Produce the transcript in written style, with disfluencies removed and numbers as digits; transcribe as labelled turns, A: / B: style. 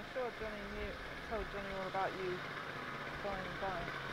A: I'm sure Johnny told Johnny all about you flying by.